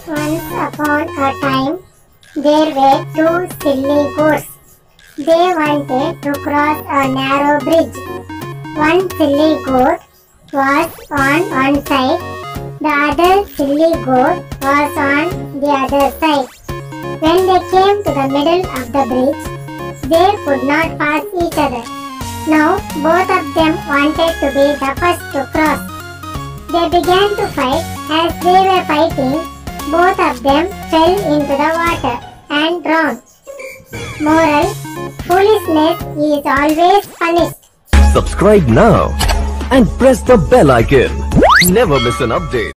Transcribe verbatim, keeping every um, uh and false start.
Once upon a time, there were two silly goats. They wanted to cross a narrow bridge. One silly goat was on one side, the other silly goat was on the other side. When they came to the middle of the bridge, they could not pass each other. Now both of them wanted to be the first to cross. They began to fight. As they were fighting, both of them fell into the water and drowned. Moral: foolishness is always punished. Subscribe now and press the bell icon. Never miss an update.